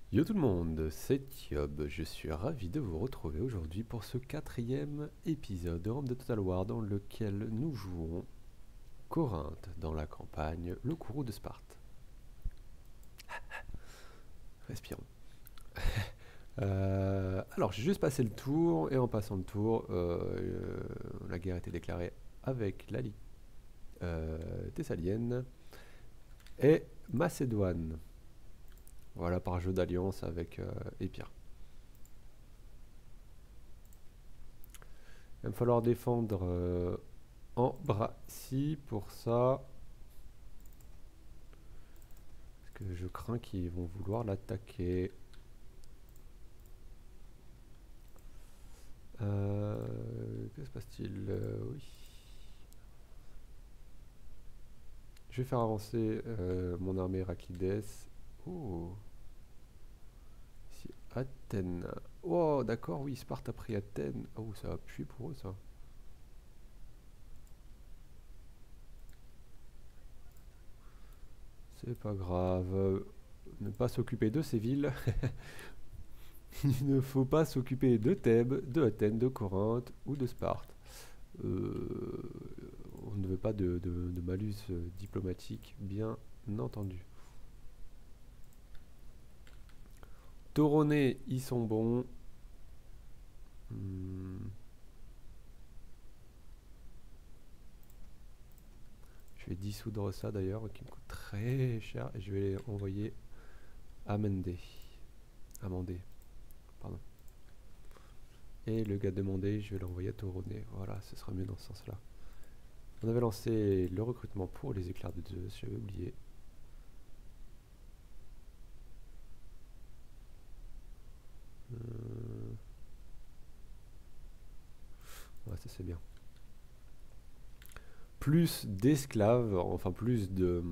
Yo tout le monde, c'est Thiob, je suis ravi de vous retrouver aujourd'hui pour ce quatrième épisode de Rome de Total War dans lequel nous jouons Corinthe dans la campagne Le Courroux de Sparte. Respirons. Alors j'ai juste passé le tour et en passant le tour, la guerre a été déclarée avec la Ligue thessalienne et Macédoine. Voilà par jeu d'alliance avec Épire. Il va me falloir défendre en Bracie pour ça. Parce que je crains qu'ils vont vouloir l'attaquer. Que se passe-t-il? Oui. Je vais faire avancer mon armée Héraclides. Oh. Ici, Athènes. Oh, d'accord, oui, Sparte a pris Athènes. Oh, ça va puer pour eux, ça. C'est pas grave. Ne pas s'occuper de ces villes. Il ne faut pas s'occuper de Thèbes, de Athènes, de Corinthe ou de Sparte. On ne veut pas de malus diplomatique, bien entendu. Tauronais, ils sont bons. Je vais dissoudre ça d'ailleurs, qui me coûte très cher. Et je vais les envoyer amender. Amender, pardon. Et le gars demandé, je vais l'envoyer à Tauronais. Voilà, ce sera mieux dans ce sens-là. On avait lancé le recrutement pour les éclairs de Zeus, j'avais oublié. Ouais, ça c'est bien. Plus d'esclaves, enfin plus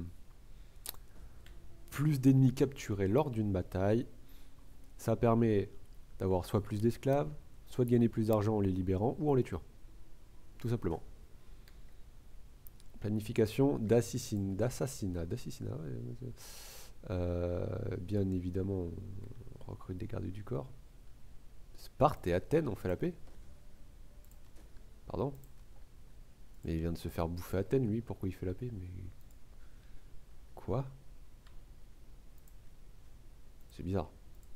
d'ennemis capturés lors d'une bataille. Ça permet d'avoir soit plus d'esclaves, soit de gagner plus d'argent en les libérant ou en les tuant. Tout simplement. Planification d'assassinat. Bien évidemment, on recrute des gardes du corps. Sparte et Athènes ont fait la paix. Pardon? Mais il vient de se faire bouffer Athènes, lui. Pourquoi il fait la paix? Mais quoi? C'est bizarre.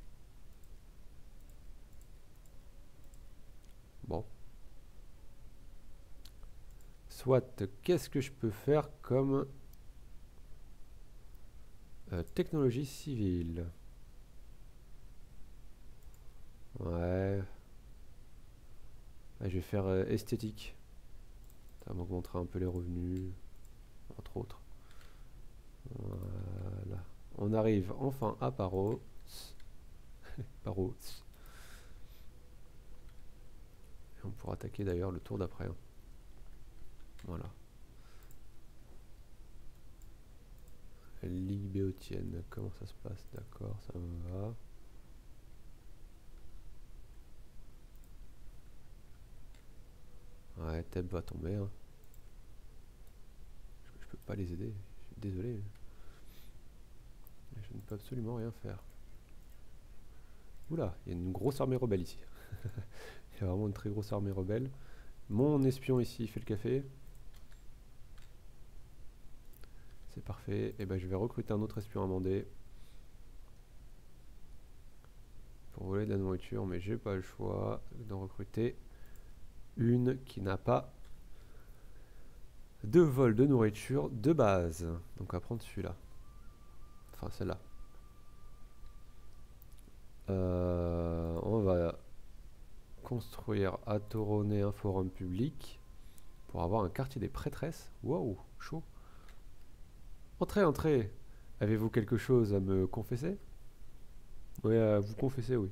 Bon. Soit, qu'est-ce que je peux faire comme technologie civile? Ouais. Je vais faire esthétique. Ça m'augmentera un peu les revenus, entre autres. Voilà. On arrive enfin à Paros. Paros. Et on pourra attaquer d'ailleurs le tour d'après. Hein. Voilà. Ligue béotienne, comment ça se passe? D'accord, ça me va. Ouais, Thèbes va tomber. Hein. Je peux pas les aider, je suis désolé. Je ne peux absolument rien faire. Oula, il y a une grosse armée rebelle ici. Il y a vraiment une très grosse armée rebelle. Mon espion ici fait le café. C'est parfait. Et ben je vais recruter un autre espion amendé. Pour voler de la nourriture, mais j'ai pas le choix d'en recruter une qui n'a pas de vol de nourriture de base. Donc on va prendre celui-là. Enfin celle-là. On va construire à Toronnet un forum public pour avoir un quartier des prêtresses. Wow, chaud. Entrez, entrez. Avez-vous quelque chose à me confesser? Oui, à vous confesser, oui.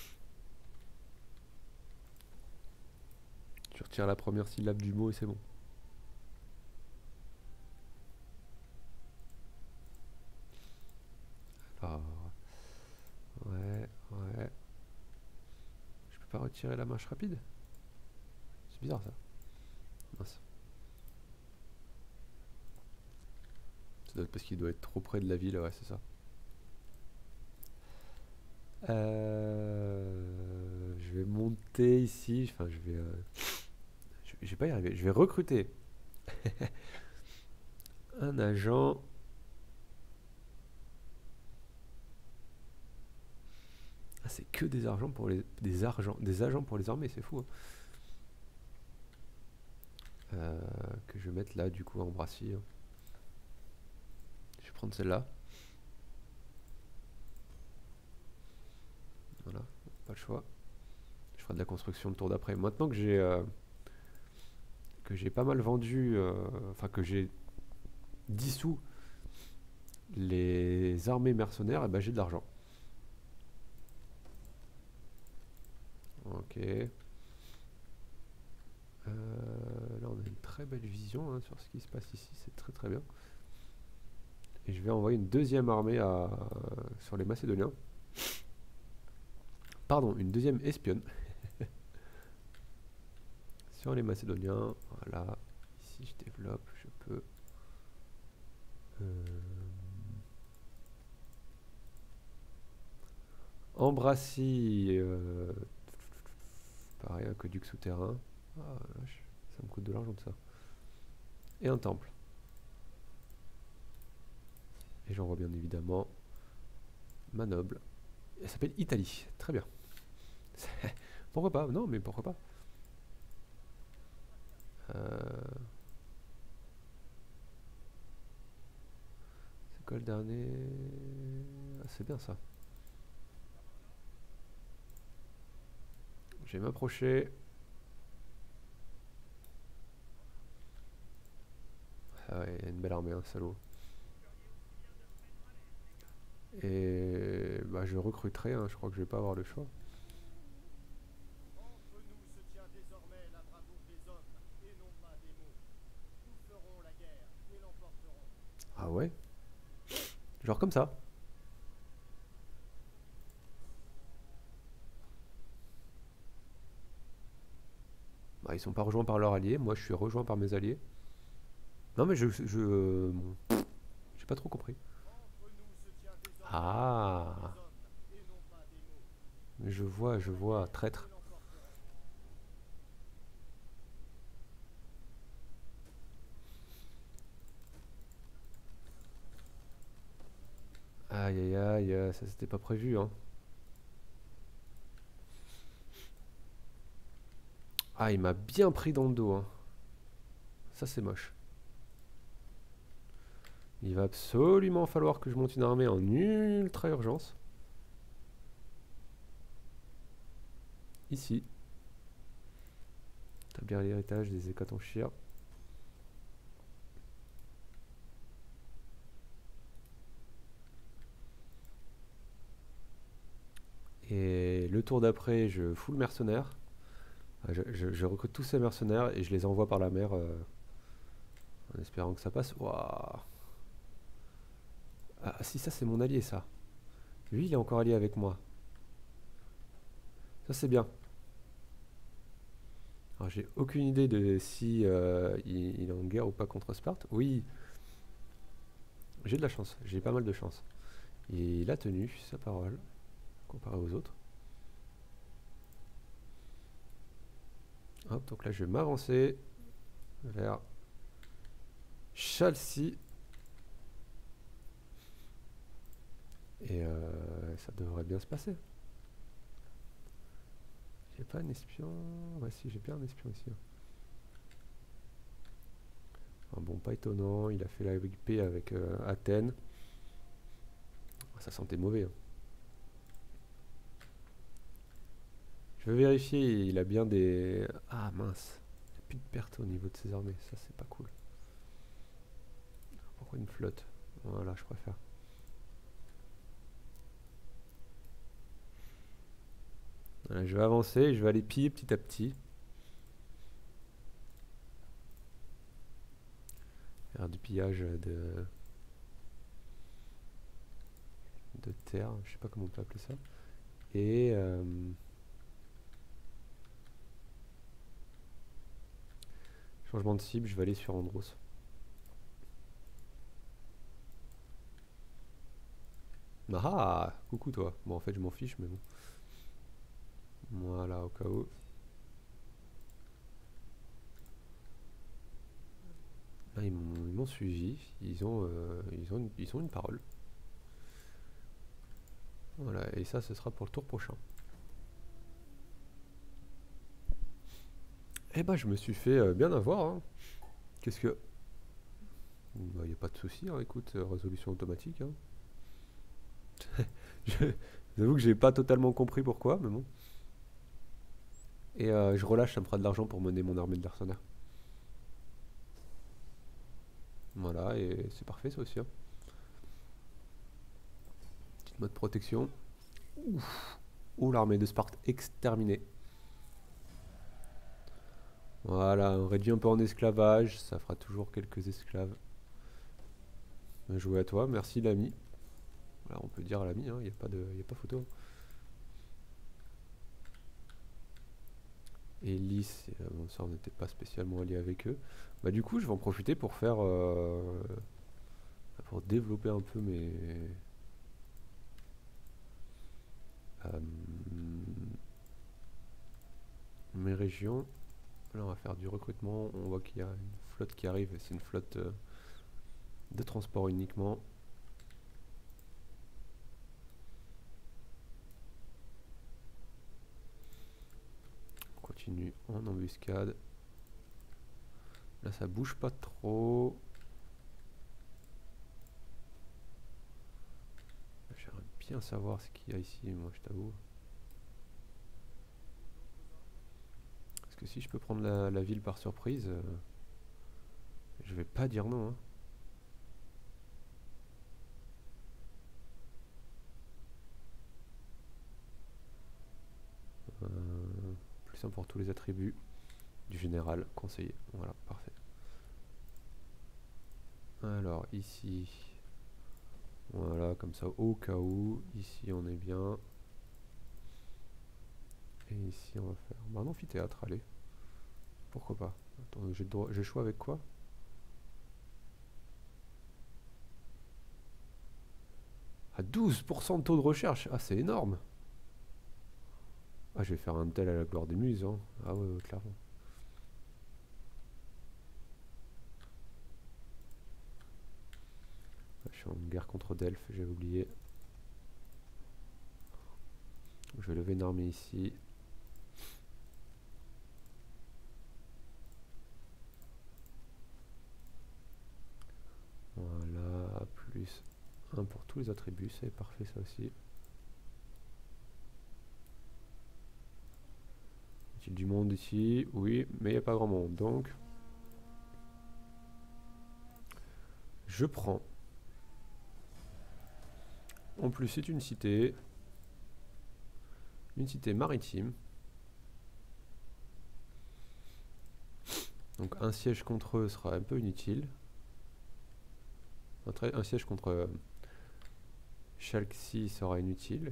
Tu retires la première syllabe du mot et c'est bon. Alors, ouais, ouais. Je peux pas retirer la marche rapide? C'est bizarre ça. Mince. Ça doit être parce qu'il doit être trop près de la ville, ouais, c'est ça. Je vais monter ici. Enfin, je vais pas y arriver. Je vais recruter un agent. Ah, c'est que des agents pour des agents pour les armées, c'est fou, hein. Que je vais mettre là, du coup, en Brassie, hein. Je vais prendre celle-là. Voilà, pas le choix. Je ferai de la construction le tour d'après. Maintenant que j'ai pas mal vendu, enfin que j'ai dissous les armées mercenaires, et ben j'ai de l'argent. Ok. Là on a une très belle vision, hein, sur ce qui se passe ici, c'est très très bien. Et je vais envoyer une deuxième armée sur les Macédoniens. Pardon, une deuxième espionne. Sur les Macédoniens, voilà. Ici je développe, je peux... En Brassie, pareil, un aqueduc souterrain. Ah, ça me coûte de l'argent de ça. Et un temple. Et j'envoie bien évidemment ma noble. Elle s'appelle Italie. Très bien. Pourquoi pas? Non, mais pourquoi pas? C'est quoi le dernier? Ah, c'est bien ça. Je vais m'approcher. Ah ouais, il y a une belle armée, hein, salaud. Et bah, je recruterai, hein, je crois que je vais pas avoir le choix. Entre nous se tient désormais la bravoure des hommes, et non pas des mots. Nous ferons la guerre et l'emporterons. Ah ouais? Genre comme ça. Bah, ils sont pas rejoints par leurs alliés, moi je suis rejoint par mes alliés. Non mais j'ai pas trop compris. Entre nous se tient désormais la bravoure Ah, des hommes, et non pas des mots. Nous je ferons la vois, guerre et traître. l'emporterons. Aïe aïe aïe, ça c'était pas prévu, hein. Ah, il m'a bien pris dans le dos, hein. Ça c'est moche. Il va absolument falloir que je monte une armée en ultra urgence. Ici. Établir l'héritage des Hécatonchires. Et le tour d'après, je fous le mercenaire. Je recrute tous ces mercenaires et je les envoie par la mer, en espérant que ça passe. Waouh. Ah si, ça c'est mon allié, ça. Lui, il est encore allié avec moi. Ça c'est bien. Alors j'ai aucune idée de si il est en guerre ou pas contre Sparte. Oui, j'ai de la chance, j'ai pas mal de chance. Et il a tenu sa parole, comparé aux autres. Hop, donc là je vais m'avancer vers Chalcis. Et ça devrait bien se passer. J'ai pas un espion. Ouais, si, j'ai bien un espion ici, hein. Ah bon, pas étonnant, il a fait la paix avec Athènes. Ça sentait mauvais, hein. Je vais vérifier, il a bien des... Ah mince, il n'y a plus de pertes au niveau de ses armées, ça c'est pas cool. Pourquoi une flotte? Voilà, je préfère. Voilà, je vais avancer et je vais aller piller petit à petit. Faire du pillage de terre, je sais pas comment on peut appeler ça. Et... changement de cible, je vais aller sur Andros. Ah, coucou toi. Bon, en fait, je m'en fiche, mais bon. Voilà, au cas où. Là, ils m'ont suivi. Ils ont une parole. Voilà, et ça, ce sera pour le tour prochain. Eh ben, je me suis fait bien avoir, hein. Qu'est-ce que... Bah, y a pas de souci, hein, écoute, résolution automatique, hein. Je- J'avoue que j'ai pas totalement compris pourquoi, mais bon. Et je relâche, ça me fera de l'argent pour mener mon armée de mercenaires. Voilà, et c'est parfait ça aussi, hein. Petite mode protection. Ouf. Oh, l'armée de Sparte exterminée. Voilà, on réduit un peu en esclavage, ça fera toujours quelques esclaves. Bien joué à toi, merci l'ami. Voilà, on peut dire à l'ami, il n'y a pas photo. Et Lys, bon, ça on n'était pas spécialement allié avec eux. Bah du coup je vais en profiter pour faire pour développer un peu euh, mes régions. Là on va faire du recrutement, on voit qu'il y a une flotte qui arrive, c'est une flotte de transport uniquement. On continue en embuscade. Là ça bouge pas trop. J'aimerais bien savoir ce qu'il y a ici, moi je t'avoue. Parce que si je peux prendre la ville par surprise, je vais pas dire non, hein. Plus simple pour tous les attributs du général conseiller. Voilà, parfait. Alors ici, voilà, comme ça au cas où. Ici on est bien. Et ici on va faire un amphithéâtre, allez. Pourquoi pas. Attends, j'ai le choix avec quoi? À 12% de taux de recherche. Ah, c'est énorme. Ah, je vais faire un tel à la gloire des muses, hein. Ah ouais, ouais, clairement. Je suis en guerre contre Delphes, j'avais oublié. Je vais lever une armée ici. Voilà, plus 1 pour tous les attributs, c'est parfait ça aussi. Y a-t-il du monde ici? Oui, mais il n'y a pas grand monde, donc je prends. En plus, c'est une cité maritime. Donc un siège contre eux sera un peu inutile. Un siège contre Chalxi sera inutile.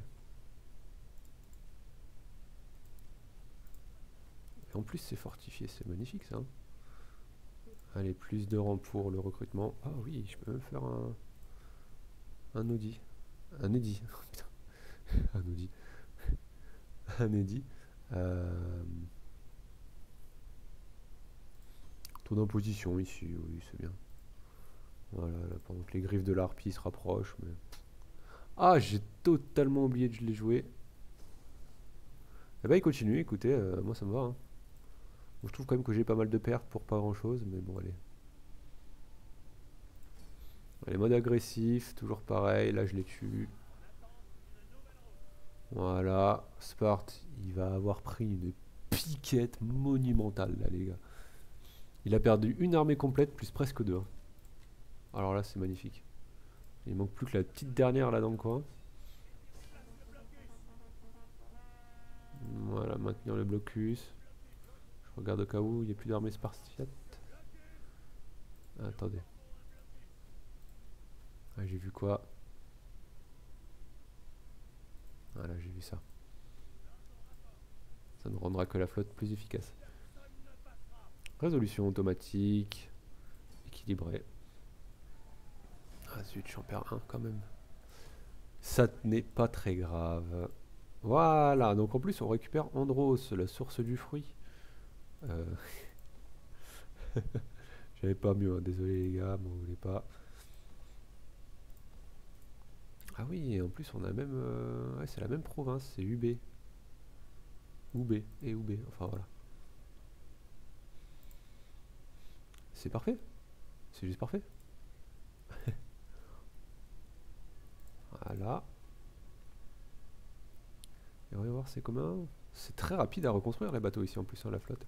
Et en plus, c'est fortifié, c'est magnifique ça, hein. Allez, plus de rangs pour le recrutement. Ah oui, je peux même faire un Audi. Un Eddy. Putain, un Audi. Un Eddy. Taux d'imposition ici, oui, c'est bien. Voilà, là, pendant que les griffes de l'harpie se rapprochent. Mais... Ah, j'ai totalement oublié de les jouer. Eh ben, il continue, écoutez, moi ça me va, hein. Bon, je trouve quand même que j'ai pas mal de pertes pour pas grand chose, mais bon, allez. Allez, mode agressif, toujours pareil, là je les tue. Voilà, Sparte, il va avoir pris une piquette monumentale là, les gars. Il a perdu une armée complète, plus presque deux, hein. Alors là, c'est magnifique. Il manque plus que la petite dernière là dans le coin. Voilà, maintenir le blocus. Je regarde au cas où il n'y a plus d'armée spartiate. Ah, attendez. Ah, j'ai vu quoi? Voilà, j'ai vu ça. Ça ne rendra que la flotte plus efficace. Résolution automatique. Équilibrée. Ah zut, j'en perds un quand même. Ça n'est pas très grave. Voilà, donc en plus on récupère Andros, la source du fruit. Euh, J'avais pas mieux, hein, désolé les gars, m'en voulez pas. Ah oui, et en plus on a même... ouais, c'est la même province, c'est UB. UB et UB, enfin voilà. C'est parfait, c'est juste parfait. Voilà. Et on va voir c'est commun. C'est très rapide à reconstruire les bateaux ici en plus, hein, la flotte.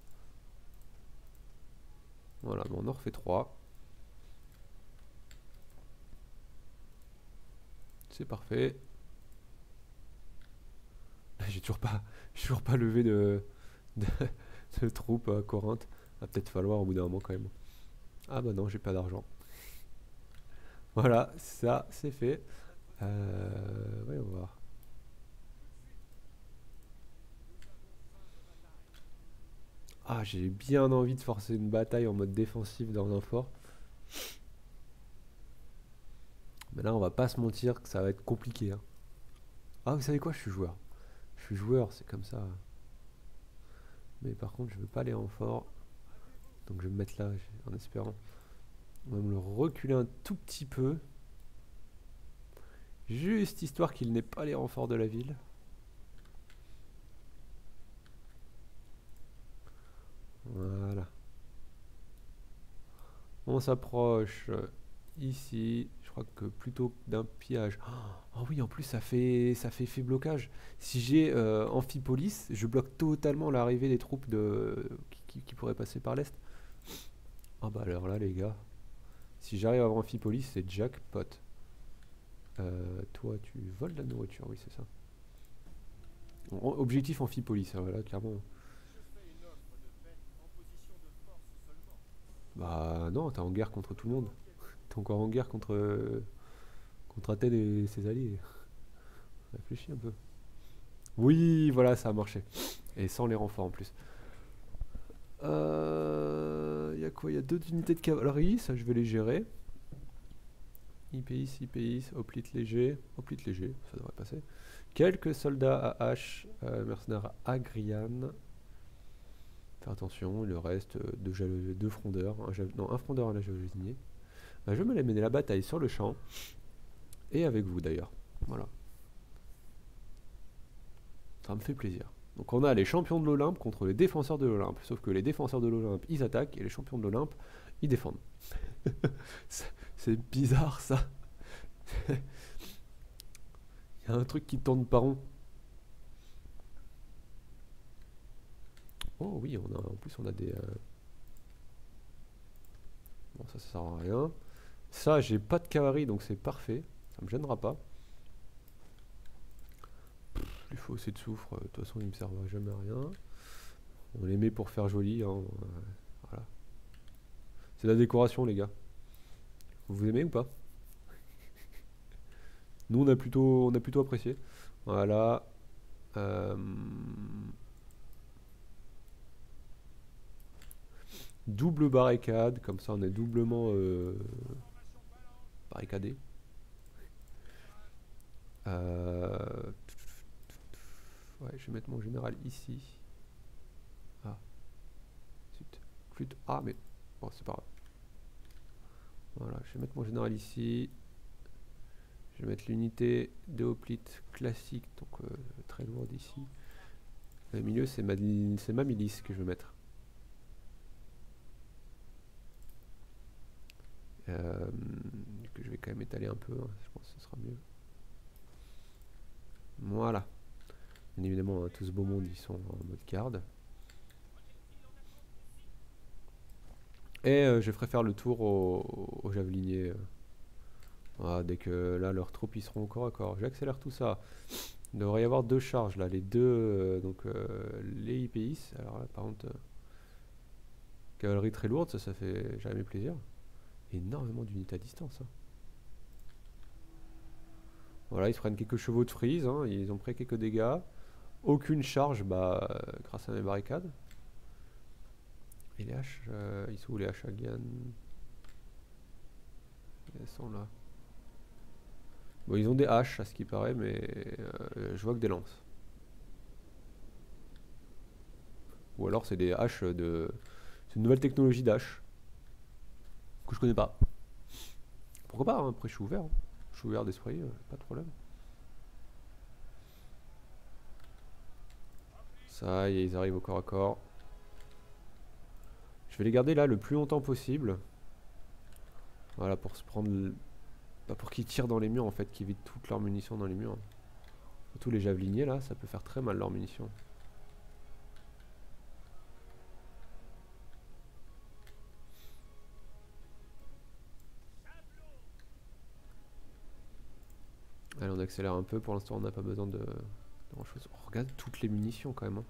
Voilà, bon, on en refait 3. C'est parfait. J'ai toujours pas levé de, de troupes à Corinthe. Va peut-être falloir au bout d'un moment quand même. Ah bah non, j'ai pas d'argent. Voilà, ça c'est fait. Ouais, on va voir. Ah, j'ai bien envie de forcer une bataille en mode défensif dans un fort. Mais là, on va pas se mentir que ça va être compliqué, hein. Ah, vous savez quoi, je suis joueur. Je suis joueur, c'est comme ça. Mais par contre, je veux pas aller en fort. Donc je vais me mettre là, en espérant. On va me le reculer un tout petit peu. Juste histoire qu'il n'ait pas les renforts de la ville. Voilà. On s'approche ici. Je crois que plutôt d'un pillage. Oh oui, en plus ça fait effet blocage. Si j'ai Amphipolis, je bloque totalement l'arrivée des troupes qui pourraient passer par l'est. Ah bah alors là les gars, si j'arrive à avoir Amphipolis, c'est jackpot. Toi tu voles de la nourriture, oui c'est ça. Bon, objectif Amphipolis, hein, voilà clairement. Je fais une offre de paix en position de force seulement. Bah non, t'es en guerre contre tout le monde. Volontiers. T'es encore en guerre contre Athènes et ses alliés. Réfléchis un peu. Oui, voilà, ça a marché. Et sans les renforts en plus. Il y a quoi? Il y a 2 unités de cavalerie, ça je vais les gérer. IPIS, hoplite léger. Hoplite léger, ça devrait passer. Quelques soldats à hache, mercenaires à Griane. Faire attention, il reste deux frondeurs. Non, un frondeur à la javelinier. Je vais me mener la bataille sur le champ. Et avec vous d'ailleurs. Voilà. Ça me fait plaisir. Donc on a les champions de l'Olympe contre les défenseurs de l'Olympe. Sauf que les défenseurs de l'Olympe, ils attaquent et les champions de l'Olympe, ils défendent. C'est bizarre ça. Il y a un truc qui tourne pas rond. Oh oui, en plus on a des... Bon ça sert à rien. Ça j'ai pas de cavalerie donc c'est parfait. Ça me gênera pas. Les fossés de soufre, de toute façon ils me servent jamais à rien. On les met pour faire joli, hein. Voilà. C'est la décoration les gars. Vous aimez ou pas? Nous on a plutôt apprécié. Voilà. Euh, Double barricade, comme ça on est doublement barricadé. Ouais, je vais mettre mon général ici. Ah, zut. Flûte. Ah, mais bon, c'est pas grave. Voilà, je vais mettre mon général ici. Je vais mettre l'unité de hoplite classique, donc très lourde ici. Au milieu, c'est ma milice que je vais mettre. Que je vais quand même étaler un peu, hein, je pense que ce sera mieux. Voilà. Bien évidemment, hein, tout ce beau monde, ils sont en mode garde. Et je ferai faire le tour aux javeliniers. Voilà, dès que là, leurs troupes, ils seront au corps à corps. J'accélère tout ça. Il devrait y avoir 2 charges là, les deux, donc les IPIs. Alors là, par contre, cavalerie très lourde, ça fait jamais plaisir. Énormément d'unités à distance, hein. Voilà, ils se prennent quelques chevaux de frise, hein, ils ont pris quelques dégâts. Aucune charge, bah, grâce à mes barricades. Et les haches, ils sont où les haches à Gyan? Elles sont là. Bon, ils ont des haches, à ce qui paraît, mais je vois que des lances. Ou alors c'est des haches de... C'est une nouvelle technologie d'hache que je connais pas. Pourquoi pas, hein, après je suis ouvert. Hein. Je suis ouvert d'esprit, pas de problème. Ça y est, ils arrivent au corps à corps. Je vais les garder là le plus longtemps possible. Voilà, pour se prendre... Bah, pour qu'ils tirent dans les murs en fait, qu'ils vident toutes leurs munitions dans les murs. Surtout les javeliniers là, ça peut faire très mal leurs munitions. Allez, on accélère un peu, pour l'instant on n'a pas besoin de grand chose. Oh, regarde toutes les munitions quand même. Hein.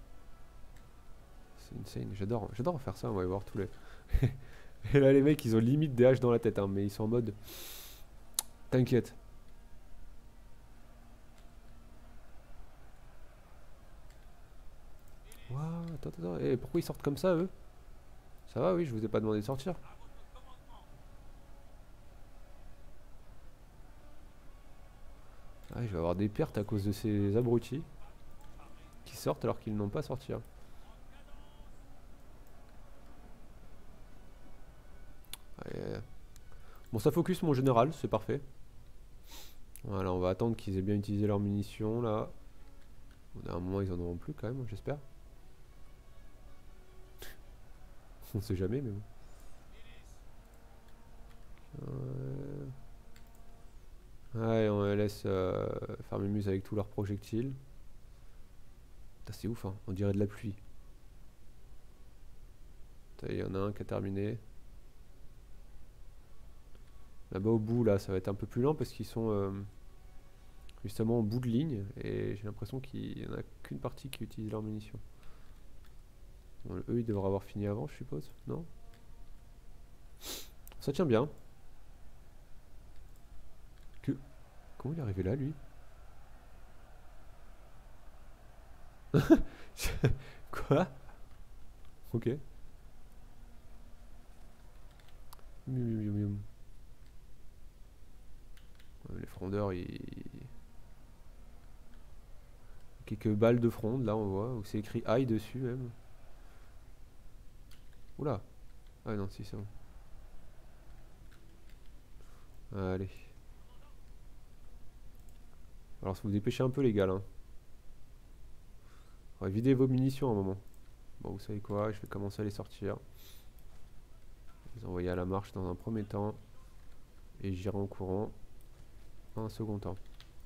C'est insane, j'adore faire ça, on va voir tous les... Et là les mecs ils ont limite des haches dans la tête, hein, mais ils sont en mode... T'inquiète. Waouh, attends. Et pourquoi ils sortent comme ça eux? Ça va, oui, je vous ai pas demandé de sortir. Ah, je vais avoir des pertes à cause de ces abrutis qui sortent alors qu'ils n'ont pas à sortir. Allez. Bon, ça focus mon général, c'est parfait. Voilà, on va attendre qu'ils aient bien utilisé leurs munitions là. Bon, à un moment, ils en auront plus quand même, j'espère. On sait jamais, mais bon. Ouais, on les laisse faire mémuse avec tous leurs projectiles. C'est ouf, hein, on dirait de la pluie. Il y en a un qui a terminé. Là-bas au bout, là, ça va être un peu plus lent parce qu'ils sont justement au bout de ligne. Et j'ai l'impression qu'il n'y en a qu'une partie qui utilise leurs munitions. Bon, eux, ils devraient avoir fini avant, je suppose, non? Ça tient bien. Comment il est arrivé là, lui? Quoi? Ok. Les frondeurs, ils... Quelques balles de fronde, là, on voit. Où c'est écrit aïe dessus, même. Oula. Ah non, si, c'est bon. Allez. Alors, vous dépêchez un peu, les gars, là. On va vider vos munitions à un moment. Bon, vous savez quoi? Je vais commencer à les sortir. Les envoyer à la marche dans un premier temps. Et j'irai en courant en un second temps.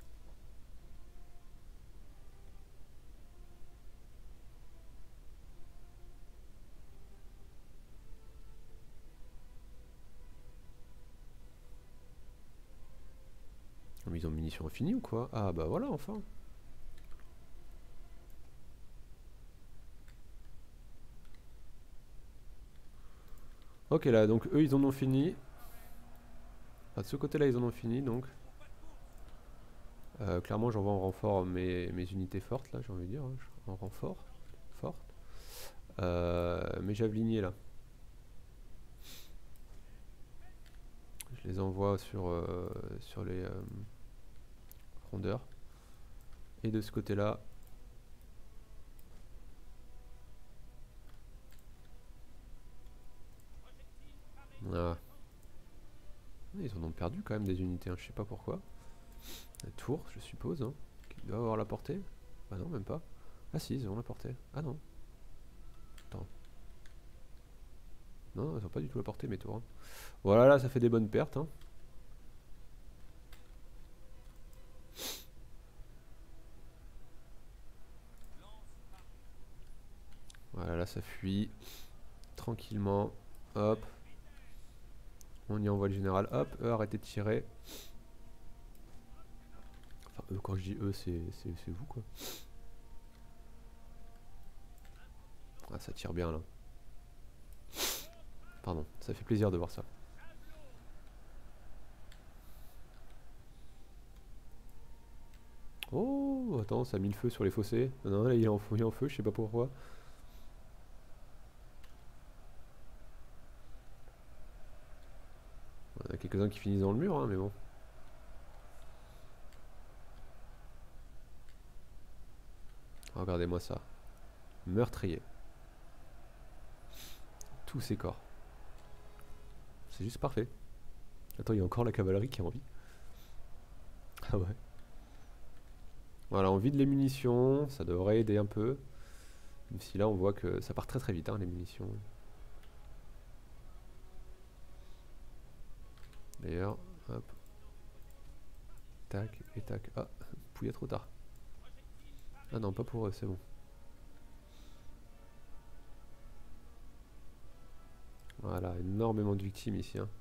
Mais ils ont munitions infinies ou quoi? Ah bah voilà, enfin. Ok, là, donc eux, ils en ont fini. Enfin, de ce côté-là, ils en ont fini, donc. Clairement, j'envoie en renfort mes unités fortes, là, j'ai envie de dire. Hein, en renfort. Forte. Mes javeliniers, là. Je les envoie sur les rondeurs. Et de ce côté-là. Voilà. Ils en ont perdu quand même des unités, hein, je sais pas pourquoi. La tour, je suppose, hein, qui doit avoir la portée. Ah non, même pas. Ah si, ils ont la portée. Ah non. Attends. Non, ils ont pas du tout la portée, mes tours. Hein. Voilà, là, ça fait des bonnes pertes. Hein. Voilà, là, ça fuit. Tranquillement. Hop. On y envoie le général. Hop, eux, arrêtez de tirer. Enfin, eux, quand je dis eux, c'est vous, quoi. Ah, ça tire bien, là. Pardon, ça fait plaisir de voir ça. Oh, attends, ça a mis le feu sur les fossés. Non, là, il est en feu, je sais pas pourquoi. Il y en a quelques-uns qui finissent dans le mur, hein, mais bon. Regardez-moi ça. Meurtrier. Tous ces corps. C'est juste parfait. Attends, il y a encore la cavalerie qui a envie. Ah ouais. Voilà, on vide les munitions, ça devrait aider un peu. Même si là on voit que ça part très très vite, hein, les munitions. D'ailleurs, hop. Tac et tac. Ah, pouillé trop tard. Ah non, pas pour eux, c'est bon. Voilà, énormément de victimes ici. Hein.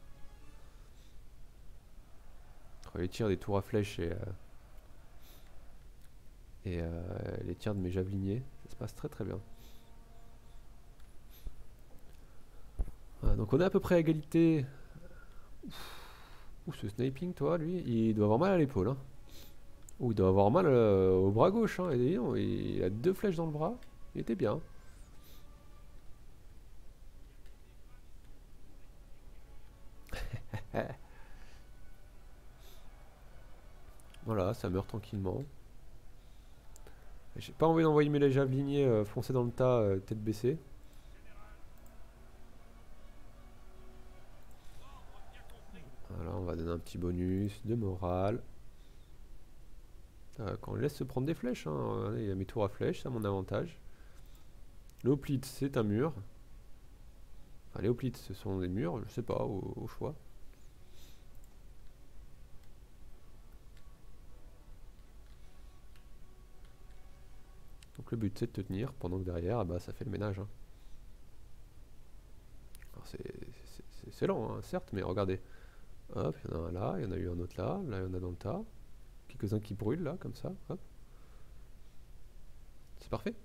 Entre les tirs des tours à flèches et les tirs de mes javeliniers, ça se passe très très bien. Voilà, donc on est à peu près à égalité. Ouh, ce sniping, toi, lui, il doit avoir mal à l'épaule. Hein. Ouh, il doit avoir mal au bras gauche. Hein. Et non, il a 2 flèches dans le bras. Il était bien. Voilà, ça meurt tranquillement. J'ai pas envie d'envoyer mes javeliniers foncer dans le tas, tête baissée. Voilà, on va donner un petit bonus de morale. Quand on laisse se prendre des flèches, hein. Il y a mes tours à flèches, c'est à mon avantage. Les hoplites, c'est un mur. Enfin, les hoplites, ce sont des murs, je sais pas, au choix. Donc le but c'est de te tenir pendant que derrière, ah bah, ça fait le ménage. Hein. C'est lent, hein, certes, mais regardez. Hop, il y en a un là, il y en a eu un autre là, là il y en a dans le tas. Quelques-uns qui brûlent là, comme ça, hop. C'est parfait.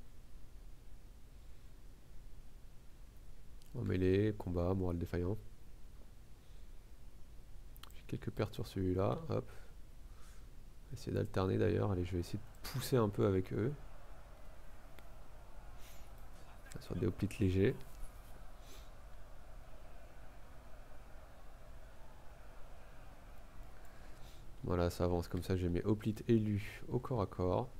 En mêlée, combat, morale défaillant. J'ai quelques pertes sur celui-là, hop. Essayer d'alterner d'ailleurs, allez je vais essayer de pousser un peu avec eux. Sur des hoplites légers. Voilà, ça avance comme ça, j'ai mes hoplites élus au corps à corps.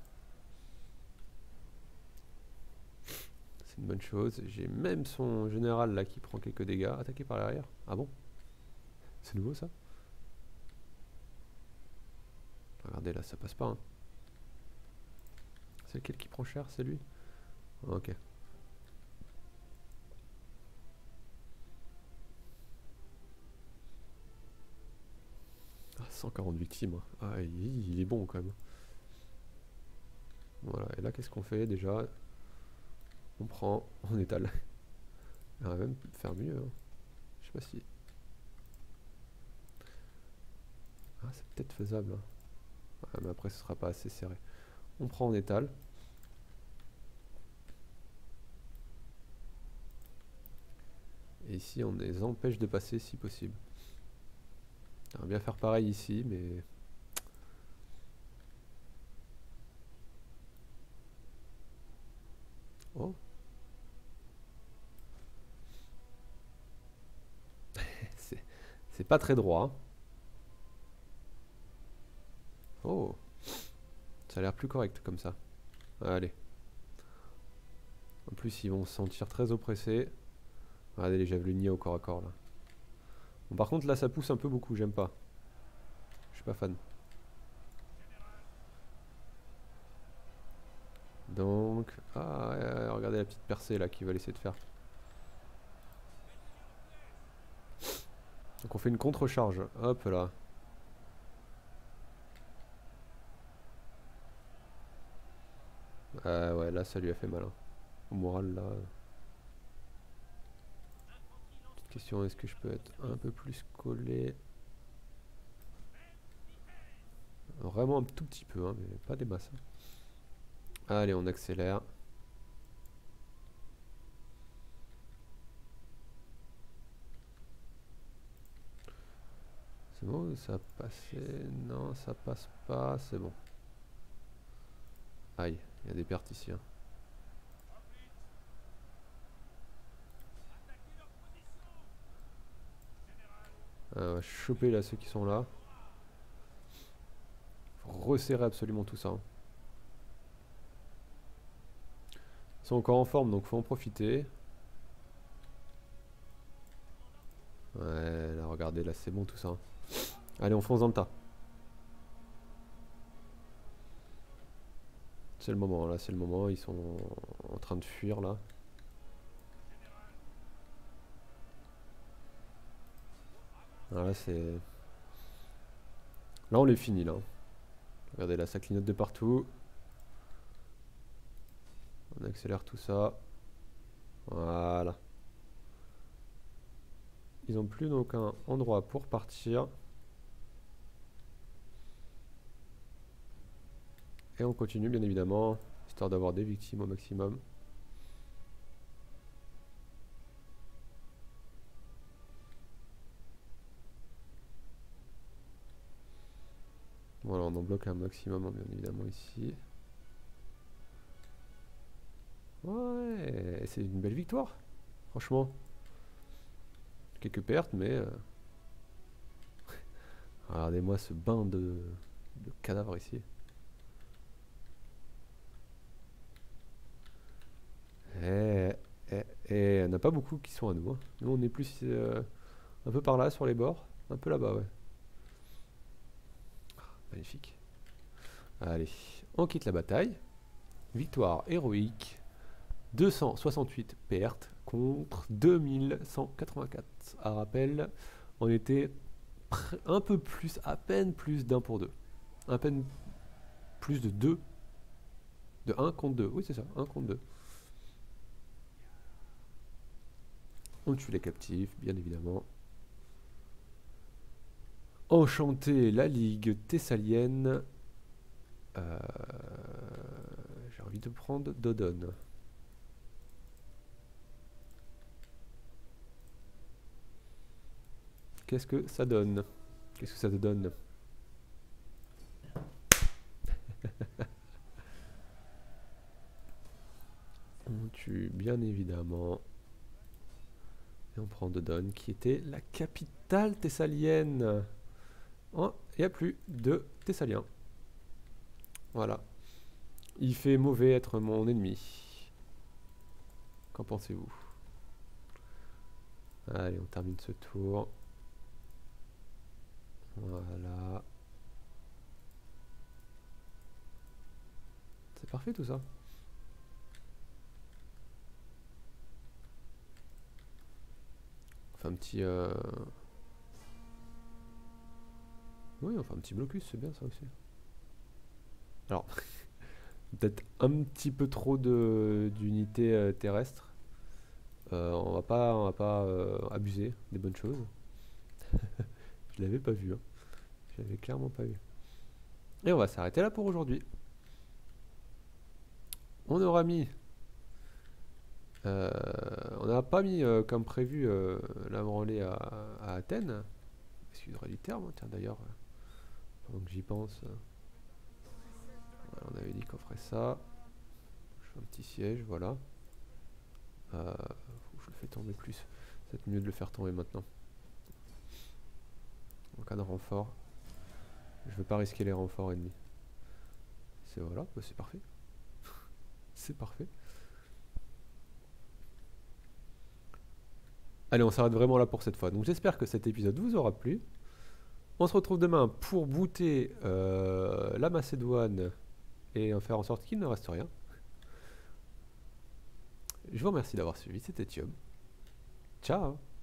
C'est une bonne chose. J'ai même son général là qui prend quelques dégâts. Attaqué par l'arrière. Ah bon? C'est nouveau ça? Regardez là, ça passe pas. Hein. C'est lequel qui prend cher? C'est lui? Ok. Ah, 140 victimes. Ah, il est bon quand même. Voilà, et là qu'est-ce qu'on fait déjà? On prend, on étale. On va même faire mieux. Hein. Je sais pas si. Ah, c'est peut-être faisable. Hein. Ah, mais après, ce sera pas assez serré. On prend, on étale. Et ici, on les empêche de passer si possible. On va bien faire pareil ici, mais. Oh. C'est pas très droit. Hein. Oh. Ça a l'air plus correct comme ça. Allez. En plus, ils vont se sentir très oppressés. Regardez les javeliniers au corps à corps là. Bon, par contre, là, ça pousse un peu beaucoup. J'aime pas. Je suis pas fan. Donc, ah, regardez la petite percée là qu'il va essayer de faire. Donc on fait une contre-charge. Hop là. Ouais, là ça lui a fait mal. Hein. Au moral là. Petite question, est-ce que je peux être un peu plus collé? Vraiment un tout petit peu, hein, mais pas des masses. Hein. Allez, on accélère. C'est bon, ça a passé. Non, ça passe pas, c'est bon. Aïe, il y a des pertes ici. Hein. On va choper là ceux qui sont là. Faut resserrer absolument tout ça. Hein. sont encore en forme, donc faut en profiter. Ouais, là regardez, là c'est bon tout ça. Allez, on fonce dans le tas. C'est le moment, là c'est le moment, ils sont en train de fuir là. Voilà, c'est... Là on les finit là. Regardez là, ça clignote de partout. On accélère tout ça. Voilà. Ils n'ont plus donc un endroit pour partir. Et on continue bien évidemment, histoire d'avoir des victimes au maximum. Voilà, on en bloque un maximum bien évidemment ici. Ouais, c'est une belle victoire, franchement. Quelques pertes, mais... Regardez-moi ce bain de cadavres ici. Et il n'y en a pas beaucoup qui sont à nous. Hein. Nous, on est plus un peu par là, sur les bords. Un peu là-bas, ouais. Magnifique. Allez, on quitte la bataille. Victoire héroïque. 268 pertes contre 2184. À rappel, on était un peu plus, à peine plus d'un pour deux. À peine plus de 2. De 1 contre 2. Oui, c'est ça, 1 contre 2. On tue les captifs, bien évidemment. Enchanter la ligue thessalienne. J'ai envie de prendre Dodon. Qu'est-ce que ça donne? Qu'est-ce que ça te donne? On tue bien évidemment. Et on prend Dodon qui était la capitale thessalienne. Oh, il n'y a plus de Thessaliens. Voilà. Il fait mauvais être mon ennemi. Qu'en pensez-vous? Allez, on termine ce tour. Voilà. C'est parfait tout ça. On fait un petit... Oui, on fait un petit blocus, c'est bien ça aussi. Alors, peut-être un petit peu trop d'unités terrestres. On va pas abuser des bonnes choses. Je l'avais pas vu. Hein. Je l'avais clairement pas vu. Et on va s'arrêter là pour aujourd'hui. On aura mis... on n'a pas mis comme prévu la branlée à Athènes. Parce qu'il y aurait du terme, tiens d'ailleurs. Pendant que j'y pense. On avait dit qu'on ferait ça. Je fais un petit siège, voilà. Faut que je le fais tomber plus. C'est peut-être mieux de le faire tomber maintenant. En cas de renfort. Je veux pas risquer les renforts ennemis. C'est voilà, bah c'est parfait. C'est parfait. Allez, on s'arrête vraiment là pour cette fois. Donc j'espère que cet épisode vous aura plu. On se retrouve demain pour booter la Macédoine et faire en sorte qu'il ne reste rien. Je vous remercie d'avoir suivi, c'était Thiom. Ciao.